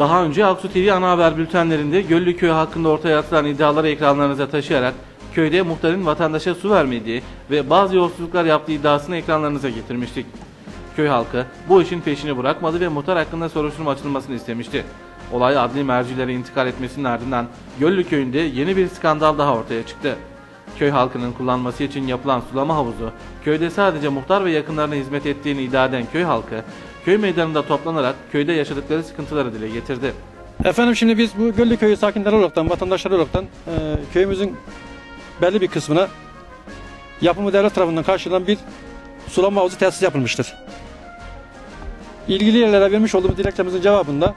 Daha önce Aksu TV ana haber bültenlerinde Göllü Köyü hakkında ortaya atılan iddiaları ekranlarınıza taşıyarak köyde muhtarın vatandaşa su vermediği ve bazı yolsuzluklar yaptığı iddiasını ekranlarınıza getirmiştik. Köy halkı bu işin peşini bırakmadı ve muhtar hakkında soruşturma açılmasını istemişti. Olay adli mercilere intikal etmesinin ardından Göllü Köyü'nde yeni bir skandal daha ortaya çıktı. Köy halkının kullanması için yapılan sulama havuzu, köyde sadece muhtar ve yakınlarına hizmet ettiğini iddia eden köy halkı, köy meydanında toplanarak köyde yaşadıkları sıkıntıları dile getirdi. Efendim şimdi biz bu Göllü Köyü sakinleri olaraktan, vatandaşlar olaraktan köyümüzün belli bir kısmına yapımı devlet tarafından karşılanan bir sulama havuzu tesis yapılmıştır. İlgili yerlere vermiş olduğumuz dilekçemizin cevabında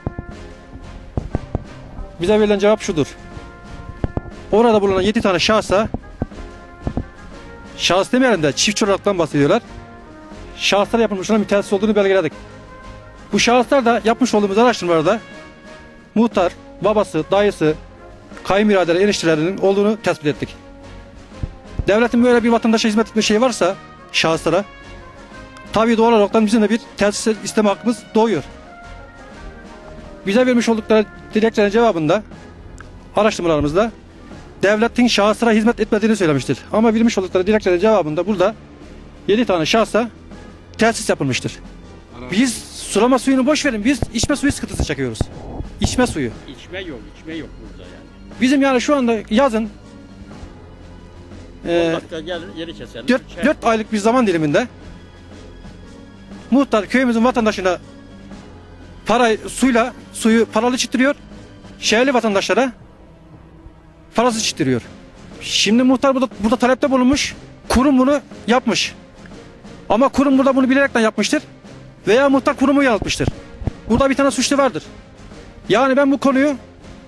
bize verilen cevap şudur. Orada bulunan 7 tane şahsa, şahıs demeyelim de çiftçi olaraktan bahsediyorlar. Şahıslar yapılmış olan bir tesis olduğunu belgeledik. Bu şahıslar da yapmış olduğumuz araştırmalarda muhtar, babası, dayısı, kayınbirader, eniştelerinin olduğunu tespit ettik. Devletin böyle bir vatandaşa hizmet etme şeyi varsa şahıslara, tabii doğal olarak bizim de bir tesis isteme hakkımız doğuyor. Bize vermiş oldukları dilekçelerin cevabında, araştırmalarımızda devletin şahıslara hizmet etmediğini söylemiştir. Ama vermiş oldukları dilekçelerin cevabında burada 7 tane şahsa tesis yapılmıştır. Biz sulama suyunu boş verin, biz içme suyu sıkıntısı çekiyoruz. İçme suyu. İçme yok burada yani. Bizim yani şu anda yazın 4 aylık bir zaman diliminde muhtar köyümüzün vatandaşına suyu paralı içiriyor, şehirli vatandaşlara parasız içiriyor. Şimdi muhtar burada talepte bulunmuş, kurum bunu yapmış. Ama kurum burada bunu bilerekten yapmıştır veya muhtar kurumu yanıltmıştır. Burada bir tane suçlu vardır. Yani ben bu konuyu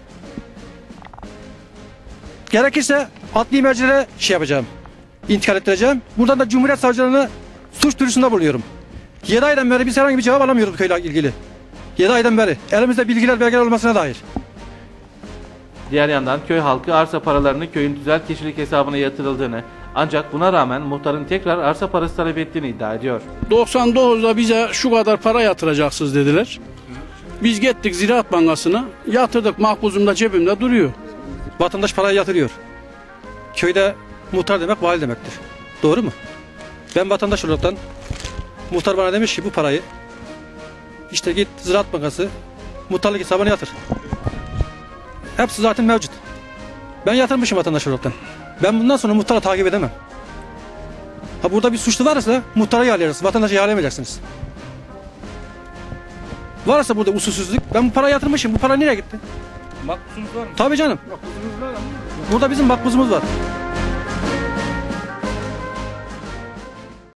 gerekirse adli mercilere yapacağım, intikal ettireceğim. Buradan da Cumhuriyet Savcılığına suç duyurusunda bulunuyorum. 7 aydan beri biz herhangi bir cevap alamıyoruz bu köyle ilgili. 7 aydan beri. Elimizde bilgiler, belgeler olmasına dair. Diğer yandan köy halkı arsa paralarını köyün tüzel kişilik hesabına yatırıldığını, ancak buna rağmen muhtarın tekrar arsa parası talep ettiğini iddia ediyor. 99'da bize şu kadar para yatıracaksınız dediler. Biz gittik Ziraat Bankası'na yatırdık, mahpuzumda cebimde duruyor. Vatandaş parayı yatırıyor. Köyde muhtar demek vali demektir. Doğru mu? Ben vatandaş olaraktan muhtar bana demiş ki bu parayı işte git Ziraat Bankası muhtarlık hesabına yatır. Hepsi zaten mevcut. Ben yatırmışım vatandaş olaraktan. Ben bundan sonra muhtara takip edemem. Ha burada bir suçlu varsa muhtara yağlayacaksınız. Vatandaşı yağlayamayacaksınız. Varsa burada usulsüzlük, ben bu parayı yatırmışım. Bu para nereye gitti? Makbusunuz var mı? Tabii canım. Makbuzunuz var mı? Burada bizim makbuzumuz var.